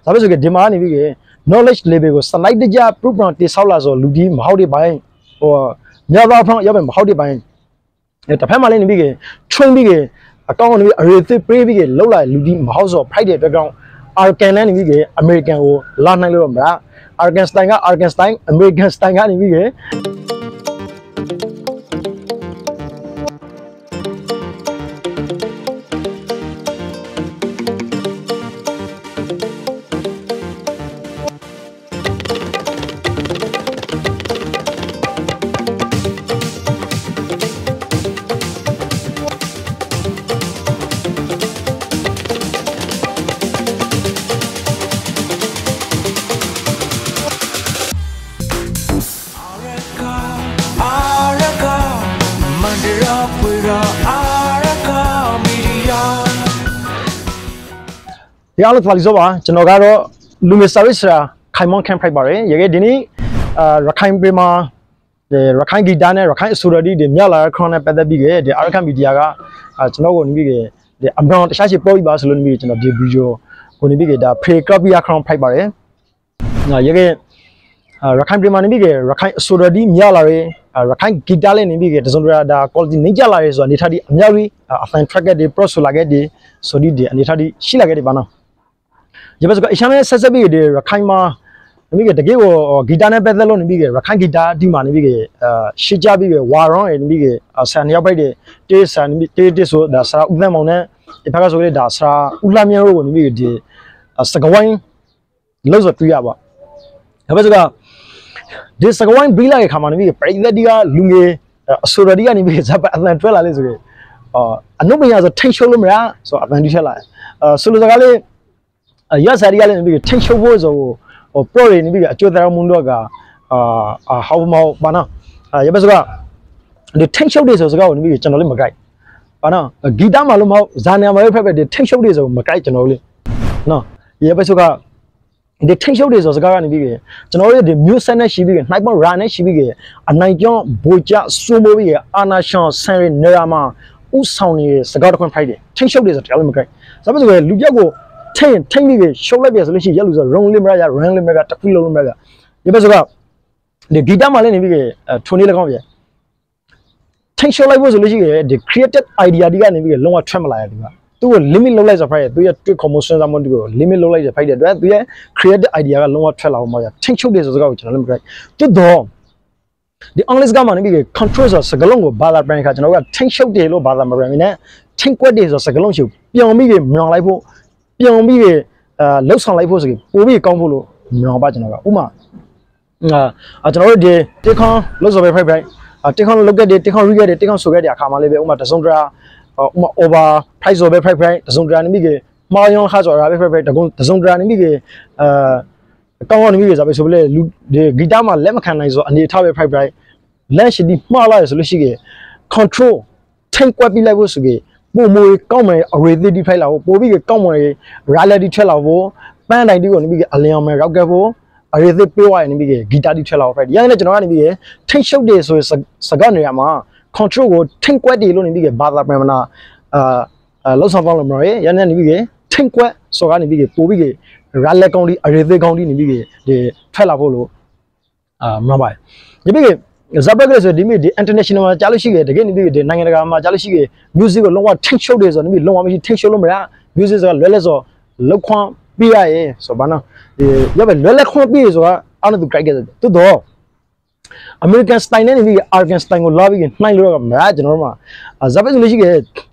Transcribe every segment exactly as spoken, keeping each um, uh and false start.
ဒါပဲဆိုကြဒီမှာနေပြီးကြ knowledge level ကို slide တကြ proof ပံတိဆောက်လာဆိုလူဒီမဟုတ်တဲ့ဘိုင်းဟိုမြောက်သားဖောင်းရောက်ပဲမဟုတ်တဲ့ဘိုင်းတစ်ဖက်မှာလည်းနေပြီးကြ train ပြီးကြအကောင့်နေပြီး array သစ်ပေးပြီးကြလောက်လာလူဒီမဟုတ်ဆို fight တဲ့ background Arkan နဲ့နေပြီးကြ American ကိုလာနိုင်လို့မလား Arkan style က Arkan style American style ကနေပြီးကြဒီအားလုံးပါလိဆိုပါကျွန်တော်ကတော့လူမီ service ရာခိုင်မွန်ခံဖိုက်ပါတယ်ရေဒီနေ့အာရခိုင်ပြည်မှာရခိုင်ဂီတာနဲ့ရခိုင်အဆိုရဒီတွေမြလာခရိုနဲ့ပတ်သက်ပြီးခဲ့ဒီအာရခိုင်မီဒီယာကကျွန်တော်ကိုနေပြီးခဲ့ဒီအမောင်တခြားရှိပြောပြီးပါဆိုလို့နေပြီးကျွန်တော်ဒီဗီဒီယိုကိုနေပြီးခဲ့ဒါ pre copy ခရိုဖိုက်ပါတယ်နော်ရေရခိုင်ပြည်မှာနေပြီးခဲ့ရခိုင်အဆိုရဒီမြလာရရခိုင်ဂီတာလေးနေပြီးခဲ့တစုံတရာဒါ quality နေကြလာရဲဆိုတာနေထားဒီအများကြီးအဖန် track တွေ pro ဆိုလာခဲ့ဒီဆိုဒီဒီအနေထားဒီရှိလာခဲ့ဒီပါနော်ဒီဘက်ကအရှမ်းနဲ့ဆက်ဆက်ပြီးဒီရခိုင်မှာနေပြီးတကယ်ကိုဂီတာနဲ့ပတ်သက်လို့နေပြီးရခိုင်ဂီတာဒီမှာနေပြီးအာရှစ်ကြပြီးဝါရောင်းနေပြီးဆန်ရောက်ပိုက်တဲ့တေးဆန်တေးတေးဆိုဒါဆရာဦးသန်းမောင်နဲ့ဒီဘက်ကဆိုလေဒါဆရာဦးလှမြန်းတို့ကိုနေပြီးဒီစကဝိုင်းလို့ဆိုတွေ့ရပါဒီဘက်ကဒီစကဝိုင်းဘီလာရဲ့ခါမှာနေပြီးပရိသတ်ဒီကလူငယ်အဆိုရဒီကနေပြီးဇပ်အသံထွက်လာလေဆိုရင်အာအနုပညာဆိုထိတ်ရှုံးလို့မရဆိုအသံဒီထွက်လာအာဆိုလိုစကားလေးရစာရီရလည်းနေပြီးထိတ်ချုပ်ဖို့ဆိုဟို pro တွေနေပြီးအကျိုးတရားမှုတော့ကအာဟောမောဘာနော်ရပါစကဒီထိတ်ချုပ်တွေဆိုစကားကိုနေပြီးကျွန်တော်လည်းမကြိုက်ဘာနော်ဂီတမှာလို့မဟုတ်ဇာနယ်မှာပဲဖက်ဖက်ဒီထိတ်ချုပ်တွေဆိုမကြိုက်ကျွန်တော်လေးနော်ရပါစကဒီထိတ်ချုပ်တွေဆိုစကားကနေပြီးကျွန်တော်တို့ဒီ music နဲ့ရှိပြီးနှိုက်ပေါ် run နဲ့ရှိပြီးအနိုင်ကျောင်းဘူချစိုးမိုးပြီးအာနာရှောင်းဆန်ရနေရာမှာဥဆောင်နေတဲ့စကားတစ်ခွန်းဖိုက်တယ်ထိတ်ချုပ်တွေဆိုတရားလည်းမကြိုက်ဒါပေမဲ့လူပြောက်ကိုထိန်ထိန်ပြီးရှုံးလိုက်ပြဆိုလို့ရှိရင်ရလူဆို run လေးမရရ run လေးမရတခုလုံးမရဒီဘက်ဆိုကဒီဂီတမှာလည်းနေပြီးထုံနေလည်းကောင်းပြထိန်ရှုံးလိုက်ဖို့ဆိုလို့ရှိရင်ဒီ creative idea ဒီကနေပြီးလုံးဝထွက်မလာရဒီကသူ့ကို limit လုပ်လိုက်ဆိုဖိုက်သူရဲ့တွေ့ commotion စမ်းမတူကို limit လုပ်လိုက်ဆိုဖိုက်တဲ့အတွက်သူရဲ့ creative idea ကလုံးဝထွက်လာအောင်မရထိန်ချုပ်တယ်ဆိုစကားကိုကျွန်တော်လည်းမကြိုက်တွတ်တော့ဒီ English ကမှနေပြီး control ဆိုစကားလုံးကိုဘာသာပြန်ခါကျွန်တော်ကထိန်ချုပ်တယ်လို့ဘာသာမပြန်နေနဲ့ထိန်ကွက်တယ်ဆိုစကားလုံးရှုပ်ပြောင်းပြီးမြောင်လိုက်ဖို့ပြောင်းပြီးအာလှုပ်ဆောင်လိုက်ဖို့ဆိုပြီးပို့ပြီးကောင်းဖို့လို့မြောင်ပါကျွန်တော်ကဥမာအာကျွန်တော်တို့ဒီတေခွန်လှုပ်ဆောင်ပဲဖိုက်ဖိုက်တေခွန်လုတ်ခဲ့တယ်တေခွန်ရီခဲ့တယ်တေခွန်ဆိုခဲ့တယ်အခါမှလေးပဲဥမာတစုံတရာဥမာ over price ဆိုပဲဖိုက်ဖိုက်တစုံတရာနေပြီးကမောင်ယောခါဆိုရာပဲဖိုက်ဖိုက်တကုန်းတစုံတရာနေပြီးကအာကောင်းကောင်းနေပြီးကဆိုပဲဆိုလေလူဒီဂီတမှာလက်မခံနိုင်ဆိုအနေထားပဲဖိုက်ဖိုက်လက်ရှိဒီမှားလာရဆိုလို့ရှိက control ထိန်ကွက်ပြီးလိုက်ဖို့ဆိုပြီးပို့မွေကောင်းမယ် array သစ်ဒီဖိုက်လာဖို့ပို့ပြီးကောင်းမယ် reality ထွက်လာဖို့ပန်းတိုင်းဒီကိုနေပြီးအလျောင်မယ်ရောက်ခဲ့ဖို့ array သစ်ပေးသွားရင်နေပြီးဂီတာဒီထွက်လာဖို့ဖိုက်ရရင်လည်းကျွန်တော်ကနေပြီးထိန်ရှုပ်တယ်ဆိုစကားနေရမှာ control ကိုထိန်ကွက်တယ်လို့နေပြီးဘာသာပြန်မနာအာလောက်ဆောင်ပေါင်းလို့မရရနေနေပြီးထိန်ကွက်ဆိုကနေပြီးပို့ပြီး reality ကောင်းဒီ array သစ်ကောင်းဒီနေပြီးဒီထွက်လာဖို့လို့အာမပါဒီပြီးဇဘက်ကဆိုဒီမိဒီ international မှာကြားလို့ရှိခဲ့တကယ်နေပြီးဒီနိုင်ငံတကာမှာကြားလို့ရှိခဲ့ music ကိုလုံးဝထိတ်ချုပ်တယ်ဆိုတော့နေပြီးလုံးဝမရှိထိတ်ချုပ်လို့မရ music ဆိုတာလွယ်လဲဆိုလောက်ခွန်ပြရရဲဆိုဘာနော်ဒီရပဲလွယ်လက်ခွန်ပြရဆိုတာအားလုံးသူ guide ခဲ့တယ်တူတော့ American style နဲ့နေပြီး Arkan style ကိုလာပြီးနှိုင်းလို့တော့မရကျွန်တော်တို့မှာဇဘက်ဆိုလို့ရှိခဲ့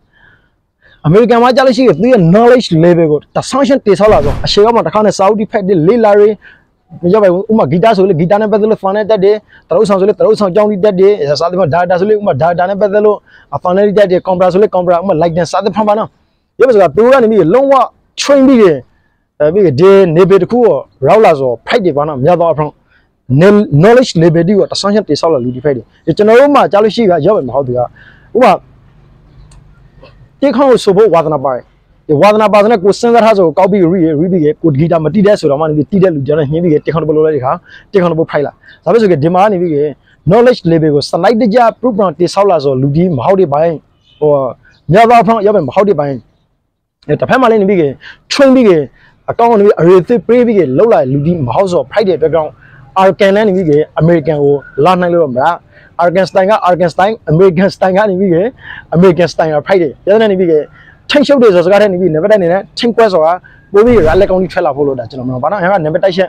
American မှာကြားလို့ရှိခဲ့သူရဲ့ knowledge level ကိုတဆောင်းရှင်းတေဆောက်လာဆိုအရှေ့ကမှတစ်ခါနဲ့ Saudi ဖက်ဒီလေးလာရီရပါဘူးဥမာဂီတာဆိုလေဂီတာနဲ့ပတ်သက်လို့ဖန်နဲ့တက်တယ်တရုပ်ဆောင်ဆိုလေတရုပ်ဆောင်ကြောင်းဒီတက်တယ်စာသဖြင့် data ဆိုလေဥမာ data နဲ့ပတ်သက်လို့ဖန်နဲ့တက်တယ် computer ဆိုလေ computer ဥမာ light နဲ့စာသဖြင့်ပါနော်ရပါဆိုတာသူကနေပြီးလုံးဝ train ပြီးတယ်အဲပြီးဒီနေပေတခုကိုရောက်လာဆို fight တယ်ပါနော်မြတ်သွားအောင် knowledge level ဒီကိုတဆန်းချက်တိဆောက်လာလူဒီ fight တယ်ကျွန်တော်တို့မှကြားလို့ရှိကရောက်ပဲမဟုတ်သူကဥမာတိခေါဆိုဖို့ဝါသနာပါတယ်ဒီဝါသနာပါစနဲ့ကိုစဉ်းစားထားဆိုကောက်ပြီးရီရီပြီးကိုဂီတာမတိတဲ့ဆိုတော့မှနေပြီးတိတဲ့လူကြောင့်နှင်းပြီးတေခေါန်ဘလို့လိုက်တဲ့ခါတေခေါန်ဘဖိုက်လာဒါပဲဆိုကဒီမှာနေပြီး knowledge level ကို slide တကြ proof ပံတိဆောက်လာဆိုလူဒီမဟုတ်တဲ့ဘိုင်းဟိုမြောက်သားဖောင်းရောက်ပဲမဟုတ်တဲ့ဘိုင်းတစ်ဖက်မှာလည်းနေပြီး train ပြီး account ni arithmetic pre bi ke low la ludi ma house of Friday background Arkan ni bi ke American ko la nai lo ma Arkan style ka Arkan style American style ka ni bi ke American style Friday ya na ni bi ke chain show de so sa ka de ni bi number ni ne chain quest so ka bo bi ra le account ni thwet la pho lo da chano ma ba na ha number တိုက်ချက်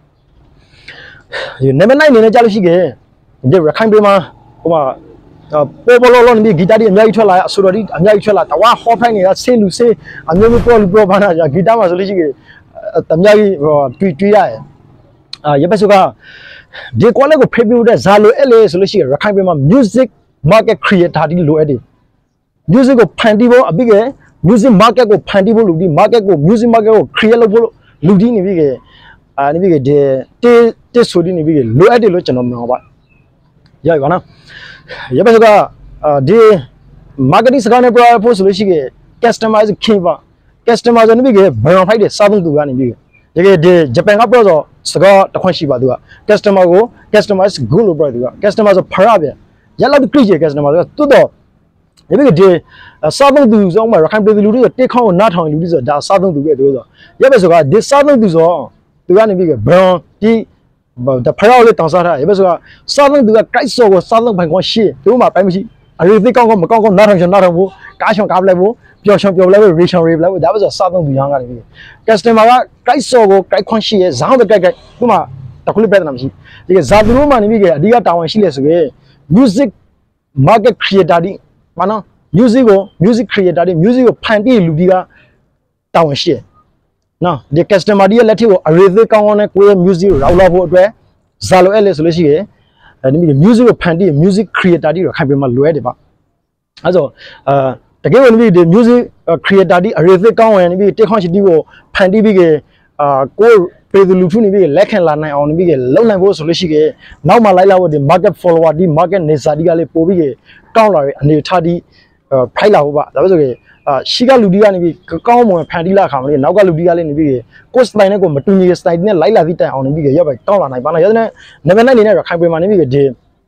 number 9နေနဲ့ကြားလို့ရှိခဲ့ဒီရခိုင်ပြည်မှာဟိုမှာပေါ်ပေါ်လောလောနေဂီတာတွေအများကြီးထွက်လာအဆိုတော်ဒီအများကြီးထွက်လာတဝါဟောဖိုင်းနေတာဆေးလူဆေးအမျိုးမျိုးပေါ်လူပေါ်ဘာနာဂီတာမှာဆိုလို့ရှိခဲ့အများကြီးတွီတွီရတယ်အာရပတ်စုကဒီကွာလေးကိုဖေးပြတဲ့ဇာလိုအဲ့လေဆိုလို့ရှိခဲ့ရခိုင်ပြည်မှာ music market creator ဒီလိုအဲ့ဒီ music ကိုဖန်တီးဖို့အပြီးက music market ကိုဖန်တီးဖို့လူဒီ market ကို music market ကို create လုပ်ဖို့လူဒီနေပြီကအာနေပြီကဒီတေးတေးဆိုဒီနေပြီကလိုအပ်တယ်လို့ကျွန်တော်မပြောပါရပြီပါနော်ရပါစကအာဒီ marketing စကားနဲ့ပြောဖို့ဆိုလို့ရှိခဲ့ customize ခင်ပါ customer ဆိုနေပြီကဘယ်အောင်ဖိုက်တဲ့စားသုံးသူကနေပြီတကယ်ဒီဂျပန်ကပြောဆိုစကားတစ်ခွန်းရှိပါသူက customer ကို customize good လို့ပြောသူက customer ဆိုဖရပြန်ရလောက်ကြည့်ကြ customer ဆိုတွတ်တော့ဒီပြီကဒီစားသုံးသူဆိုမှရခိုင်ပြည်သူလူတွေတက်ခေါင်းကိုနားထောင်လူတွေဆိုဒါစားသုံးသူပဲသူဆိုရပါစကဒီစားသုံးသူဆိုသူကနေပြီကဘရောင်းဒီဒါဖရောက်လေးတောင်းစားထားရပါဆိုကစားသုံးသူကကြိုက်စော်ကိုစားသုံးပိုင်ခွင့်ရှိသူမှပိုင်းမရှိအရေးသိကောင်းကောင်းမကောင်းကောင်းနားထောင်ချင်နားထောင်ဖို့ကားချောင်ကားပလိုက်ဖို့ပျော်ချောင်ပျော်ပလိုက်ဖို့ရေချောင်ရေပလိုက်ဖို့ဒါပဲဆိုစားသုံးသူရောင်းကနေပြီ customer ကကြိုက်စော်ကိုကြိုက်ခွင့်ရှိရဲ့ဇောင်းပဲကြိုက်ကြိုက်သူမှတခုလေးပြဿနာမရှိဒီကဇာသူတို့မှနေပြီကအဓိကတာဝန်ရှိလဲဆိုရင် music market creator ဒီမနော် music ကို music creator ဒီ music ကိုဖန်တီးလူဒီကတာဝန်ရှိနော်ဒီ customer ဒီရဲ့လက်ထက်ကိုအရေးသေးကောင်းကောင်းနဲ့ကိုယ့်ရဲ့ music ကိုရောက်လာဖို့အတွက်ဇာလိုအဲ့လေဆိုလို့ရှိရင်အဲဒီ music ကိုဖန်တီး music creator ဒီတော့ခိုင်ပြမလွဲတယ်ပါအဲဆိုအာတကယ်ဝင်ပြီးဒီ music creator ဒီအရေးသေးကောင်းဝင်ပြီးတက်ခွန်ရှိဒီကိုဖန်တီးပြီးကအာကိုပြည်သူလူထုနေပြီးလက်ခံလာနိုင်အောင်နေပြီးကလုံနိုင်ဖို့ဆိုလို့ရှိရင်နောက်မှလိုက်လာဖို့ဒီ market follower ဒီ market နေစာဒီကလေးပို့ပြီးကကောင်းလာရဲ့အနေထားဒီဖိုက်လာဖို့ပါဒါပဲဆိုရင်အာရှိကလူဒီကနေပြီးကောင်းမွန်ဖန်တီးလာခါမလို့နောက်ကလူဒီကလေးနေပြီးကိုစတိုင်နဲ့ကိုမတူညီတဲ့စတိုင်နဲ့လိုက်လာပြီးတိုင်အောင်နေပြီးရောက်ပဲတောင်းလာနိုင်ပါလားရတဲ့နံပါတ်နိုင်နေတဲ့ခိုင်ပွေမှာနေပြီးဒီ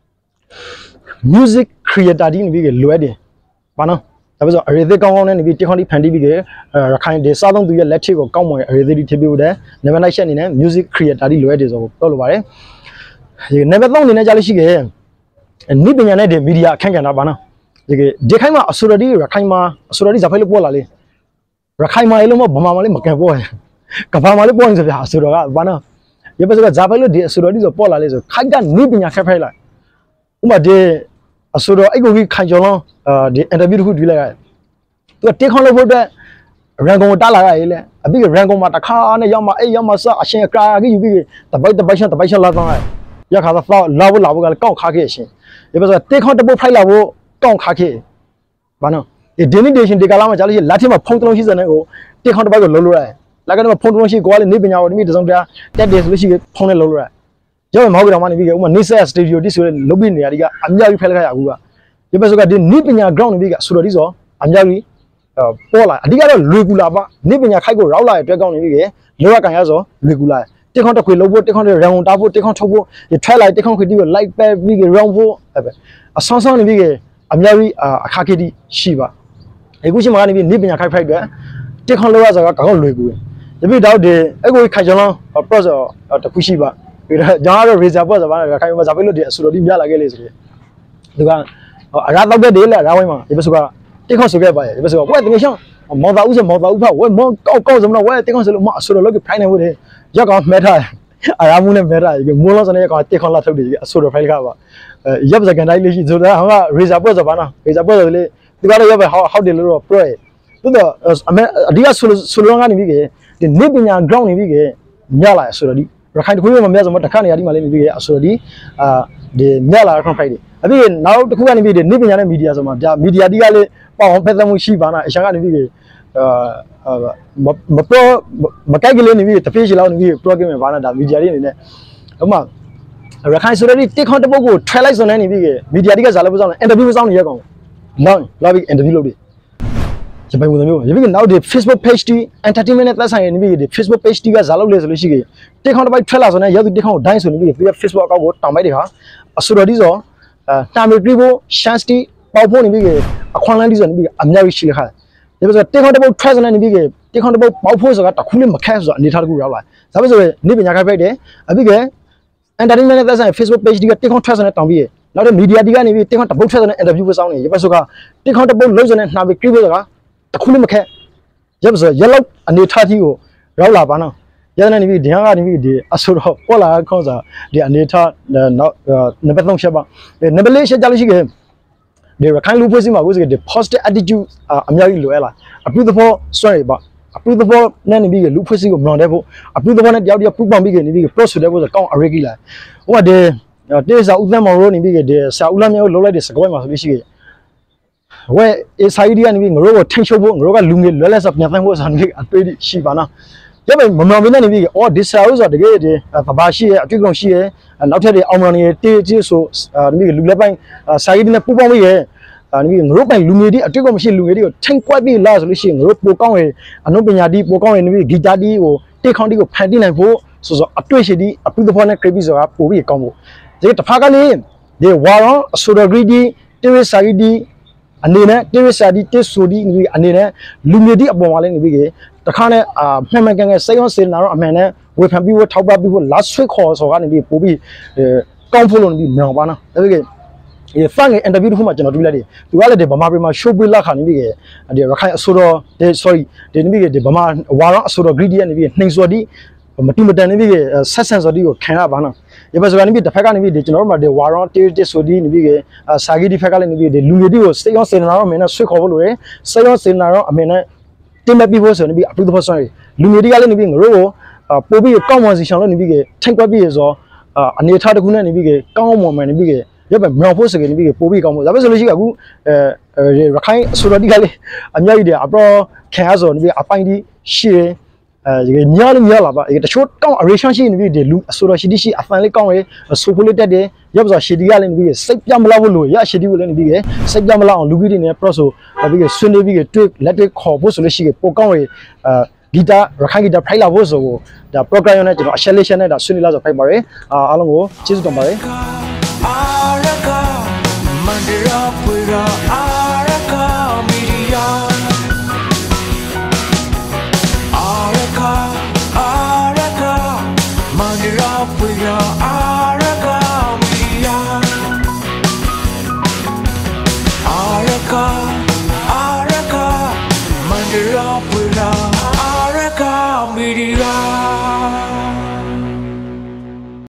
music creator ဒီနေပြီးလွယ်တယ်ဘာနော်ဒါပဲဆိုအရေးသေးကောင်းကောင်းနဲ့နေပြီးတက်ခွန်ဒီဖန်တီးပြီးရခိုင်ဒီစားသုံးသူရဲ့လက်ထက်ကိုကောင်းမွန်အရေးသေးဒီထည့်ပြီးတဲ့နံပါတ်နိုင်ချက်အနေနဲ့ music creator ဒီလွယ်တယ်ဆိုတော့ပြောလိုပါတယ်ဒီနံပါတ်သုံးအနေနဲ့ကြားလို့ရှိခဲ့နိပညာနဲ့ဒီ media အခန့်ကဏ္ဍပါနော်ဒီဒီခိုင်မှာအဆိုရဒီရခိုင်မှာအဆိုရဒီဇာဖိုင်လို့ပေါ်လာလေရခိုင်မှာလည်းမဗမာမှာလည်းမကန်ပေါ်ကဘာမှာလည်းပေါ်နေဆိုပြအဆိုရကဘာနော်ရပါစကဇာဖိုင်လို့ဒီအဆိုရဒီဆိုပေါ်လာလေဆိုခိုင်ကနိပညာခက်ဖိုင်လာဥမာဒီအဆိုရအဲ့ကိုကြီးခိုင်ကျော်လုံးအာဒီအင်တာဗျူးတစ်ခုတွေ့လိုက်ရတယ်သူကတေခွန်လို့ဖို့အတွက်ရန်ကုန်ကိုတားလာရတယ်လေအပြီးရန်ကုန်မှာတခါနဲ့ရောက်မှအဲ့ရောက်မှစအရှင်အကာကြီးယူပြီးတပိုက်တပိုက်ရှတပိုက်ရှလာတော့ရခါတော့လာဖို့လာဖို့ကလည်းကောက်ခါခဲ့ရှင်ရပါစကတေခွန်တပုတ်ဖိုက်လာဖို့ကောင်းခါခဲ့ဘာနော်ဒီ denidation ဒီကလာမှာကြားလို့ရှိရင်လက်ထက်မှာဖုန်းတစ်လုံးရှိစတဲ့ကိုတက်ခေါင်းတစ်ပိုက်ကိုလုံးလို့ရတယ်လက်ကတည်းကဖုန်းတစ်လုံးရှိကိုကလည်းနေပညာကိုဒီမိတစုံပြတက်တယ်ဆိုလို့ရှိရင်ဖုန်းနဲ့လုံးလို့ရတယ်ရောက်မဟုတ်ကြတော့မှနေပြီးဥမာ Nisa Studio ဒီဆိုရင်လုတ်ပြီးနေရာဒီကအများကြီးဖက်လိုက်ရအခုကဒီဘက်ဆိုကဒီနေပညာ ground နေပြီးကဆိုတော့ဒီဆိုအများကြီးပေါ်လာအဓိကတော့လွေကူလာပါနေပညာခိုက်ကိုရောက်လာတဲ့အတွက်ကောင်းနေပြီးကလောရကန်ရဆိုလွေကူလာတက်ခေါင်းတစ်ခွေလုံးဖို့တက်ခေါင်းတွေရန်ကုန်တာဖို့တက်ခေါင်းထုတ်ဖို့ထွက်လိုက်တက်ခေါင်းခွေတီးကို light ပဲပြီးက round ဖို့အဆောင်းဆောင်းနေပြီးကအများကြီးအခါခေတီရှိပါအခုရှိမှကနေပြီးနေပညာခိုက်ဖိုက်အတွက်တက်ခေါင်းလောက်ရဆိုတော့ကောင်းလွယ်ကူတယ်ဒီပြီးတော့ဒီအခုခိုင်ကျော်လုံး process တခုရှိပါပြီးတော့ကျွန်တော်တို့ razor ပေါ့ဆိုပါခိုင်မှာဇာပိလို့ဒီအဆူတော်ဒီမြလာခဲ့လေဆိုတော့သူကအရာတော့တဲ့လေရာဝိုင်းမှာဒီဘက်ဆိုကတက်ခေါင်းဆိုခဲ့ပါရဲ့ဒီဘက်ဆိုကဝဲတကယ်ရှောင်းမော်တာဦးဆိုမော်တာဦးဖဝဲမောကောက်ကောက်ဆိုမလို့ဝဲတက်ခေါင်းဆိုလို့မအဆူတော်လို့ဖိုင်နေဖို့တယ်ရောက်ကောင်မဲထားအရာမှုနဲ့မဲထားမိုးလုံးစနေကောင်တက်ခေါင်းလာထုတ်တယ်အဆူတော်ဖိုင်ကပါရပ်စကန်တိုင်းလေးရှိဆိုတာဟောက razor ပေါ့ဆိုပါနော် razor ပေါ့ဆိုလေဒီကတော့ရပ်ပဲဟောဟောတယ်လို့တော့ pro သူတော့အဓိကဆိုဆိုလုံးကနေပြီးကဒီနေပညာ ground နေပြီးကမြလာဆိုတော့ဒီရခိုင်တခုမှမမြတ်ဆိုမတခါနေရာဒီမှာလေးနေပြီးကဆိုတော့ဒီအာဒီမြလာ conflict တွေအပြီးနောက်တစ်ခုကနေပြီးဒီနေပညာနဲ့ media ဆိုမှာဒါ media ဒီကလေးပေါ့အောင်ဖက်သက်မှုရှိပါနာအရှန်ကနေပြီးကအာမ pro မကိုက်ကလေးနေပြီးတဖေးရှိလောက်နေပြီး program မှာပါနာဒါ media တွေအနေနဲ့ဟိုမှာရခိုင်ဆိုတော့ဒီတက်ခွန်တပုတ်ကိုထွဲလိုက်စုံနေနေပြီးက media တွေကဇာတ်လို့စောင်းနေ interview စောင်းနေရကောင်လောင်းလာပြီး interview လုပ်တယ်ဂျပန်မျိုးမျိုးရပြီးနောက်ဒီ Facebook page တီ entertainment နဲ့သက်ဆိုင်နေပြီးဒီ Facebook page တီကဇာတ်လို့လေဆိုလို့ရှိခဲ့တက်ခွန်တပိုက်ထွဲလာဆိုနေရောက်သူတက်ခွန်ကိုဒိုင်းဆိုနေပြီးသူက Facebook account ကိုတောင်းပိုက်တယ်ဟာအဆိုတော်ဒီဆိုတာမီပရီဖို့ chance တီပေါက်ဖို့နေပြီးအခွန်လန်းတီဆိုနေပြီးအများကြီးရှိလေခါရဒီလိုဆိုတေခွန်တပုတ်ထွက်စနေနေပြီးကတေခွန်တပုတ်ပေါက်ဖို့ဆိုတာတခုလေးမခက်ဆိုတာအနေထားတခုရောက်လာဒါပဲဆိုရင်နေပညာခိုက်ဖိုက်တယ်အပြီးက entertainment နဲ့သက်ဆိုင် Facebook page ဒီကတေခွန်ထွက်စနေတောင်းပြီးရနောက်တဲ့ media ဒီကနေပြီးတေခွန်တပုတ်ထွက်စနေ interview ပဲစောင်းနေရပါဆိုကတေခွန်တပုတ်လုံးစနေနှာပြီး clip ဆိုတာတခုလေးမခက်ရပါဆိုရလောက်အနေထားကြီးကိုရောက်လာပါနော်ရတဲ့နေပြီးဒီဟာကနေပြီးဒီအဆိုတော့ပေါ်လာခေါင်းစားဒီအနေထားနောက်နံပါတ်သုံးချက်ပါနံပါတ်လေးချက်ကြလို့ရှိခဲ့ဒီရခိုင်လူဖွဲ့စည်းမှာကိုယ်စကဒီ positive attitude အများကြီးလိုရလားအပြုသဘောစွန့်ရပါအပြုသဘောနဲ့နေပြီးလူဖွဲ့စည်းကိုမလွန်တဲ့ဖို့အပြုသဘောနဲ့တယောက်တယောက်ပူပေါင်းပြီးကနေပြီး pro ဆိုတဲ့ဖို့ဆိုကောင်းအရေးကြီးလာဟိုကဒီတေစာဦးသမ်းမောင်ရိုးနေပြီးဒီစာဦးလမ်းမျိုးလုံးလိုက်တဲ့စကွဲမှာဆိုလို့ရှိခဲ့ဝဲအေစာရီဒီကနေပြီးငရိုးကိုထိန်ချုပ်ဖို့ငရိုးကလူငယ်လွယ်လက်စပြန်သန်းဖို့ဆိုနေအတွေ့ရှိပါနော်ရပါမမောင်မင်းနဲ့နေပြီးအော်ဒီစာဦးဆိုတကယ်ဒီသဘာရှိရဲ့အတွေ့အကြုံရှိရဲ့နောက်ထပ်ဒီအောင်မောင်နေတေးကြီးဆိုနေပြီးလူလက်ပိုင်းစာရီဒီနဲ့ပူပေါင်းပြီးရဲ့နေပြီးငရိုးပိုင်လူငယ်တွေအတွေ့အကြုံမရှိလူငယ်တွေကိုထိန်ကွက်ပြီးလာဆိုလို့ရှိရင်ငရိုးပိုကောင်းရဲ့အနုပညာတီးပိုကောင်းရဲ့နေပြီးဂီတာတီးကိုတေးခေါင်းတီးကိုဖန်တီးနိုင်ဖို့ဆိုဆိုအတွေ့ရှိတီးအပြုသဘောနဲ့ creepy ဆိုတာပိုပြီးကောင်းဖို့ဒီတစ်ဖက်ကလေးဒီဝါရောအဆိုဒဂရီတီတေးစာရီဒီအနေနဲ့တေးစာဒီတေးဆိုဒီနေပြီးအနေနဲ့လူငယ်တီးအပေါ်မှာလည်းနေပြီးတခါနဲ့အာမှန်မှန်ကန်ကန်စိတ်ရောစေနာရောအမှန်နဲ့ဝေဖန်ပြီးထောက်ပပြီးဖို့လက်ဆွဲခေါ်ဆိုကနေပြီးပို့ပြီးကောင်းဖို့လို့နေပြီးမြောင်ပါနော်ဒါပေမဲ့ဒီဖန်ရဲ့ interview တစ်ခုမှကျွန်တော်တွေ့လိုက်တယ်သူကလည်းဒီဗမာပြည်မှာ show ပေးလာခါနေပြီးဒီရခိုင်အဆိုတော်ဒီ sorry ဒီနေပြီးဒီဗမာဝါရောအဆိုတော် greedy နေပြီးနှိမ်စော်ဒီမတူမတန်နေပြီးဆက်ဆန်စော်ဒီကိုခံရပါနော်ဒီဘက်ကနေပြီးတစ်ဖက်ကနေပြီးဒီကျွန်တော်တို့မှာဒီဝါရောတေးတေးဆိုဒီနေပြီးစာဂီဒီဖက်ကလည်းနေပြီးဒီလူတွေဒီကိုစိတ်ရောစေနာရောအမှန်နဲ့ဆွဲခေါ်ဖို့လိုတယ်စိတ်ရောစေနာရောအမှန်နဲ့တင်မဲ့ပြီးဖို့ဆိုနေပြီးအပူသဘောဆွမ်းရလူမျိုးတွေကလည်းနေပြီးငရိုးကိုပို့ပြီးကောင်းမွန်စီရှောင်းလို့နေပြီးထိုင်ကွက်ပြီးဆိုအနေထားတစ်ခုနဲ့နေပြီးကောင်းမွန်မှန်နေပြီးရပါမြောင်ဖို့စကနေပြီးပို့ပြီးကောင်းဖို့ဒါပဲဆိုလို့ရှိကအခုအဲရခိုင်ဆိုတော့ဒီကလေးအများကြီးတဲ့အပရောခံရဆိုနေပြီးအပိုင်းဒီရှေ့အဲညောင်းညောင်းလာပါတချို့ကောင်း arrangement ရှိနေပြီးဒီလူဆိုတော့ရှိတိရှိအဖန်လေးကောင်းရဆိုဖိုလေးတက်တယ်ရပါဆိုရှေ့ဒီကလည်းနေပြီးစိတ်ပြမလောက်ဖို့လို့ရရှေ့ဒီကိုလည်းနေပြီးစိတ်ပြမလောက်အောင်လူကြီးတွေနဲ့ pro ဆိုပြီးဆွနေပြီးတွေ့လက်တွေ့ခေါ်ဖို့ဆိုလို့ရှိကပိုကောင်းရအဲဂီတာရခိုင်ဂီတာဖိုက်လာဖို့ဆိုဒါ program နဲ့ကျွန်တော် acceleration နဲ့ဒါဆွနေလာဆိုဖိုက်ပါတယ်အားလုံးကိုကျေးဇူးတင်ပါတယ်